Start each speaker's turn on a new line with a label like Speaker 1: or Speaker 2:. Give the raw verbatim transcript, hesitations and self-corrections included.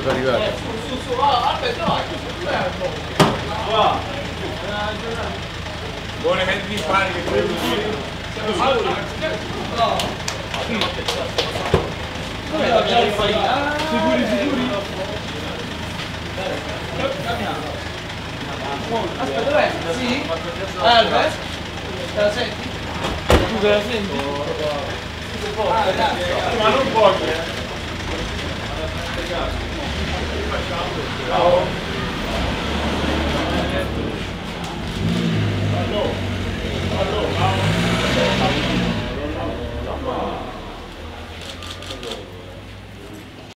Speaker 1: ad arrivare.
Speaker 2: Su, su, va, aspetta, vai.
Speaker 3: Buone mezzi di pari che quello giri. Siamo sicuri?
Speaker 2: No.
Speaker 3: Sicuri, sicuri?
Speaker 2: Aspetta, dov'è? Sì? Albert? Te la senti? Tu te la senti? Ah, grazie.
Speaker 3: Ma non pochi, eh. Ciao. Allora, allora,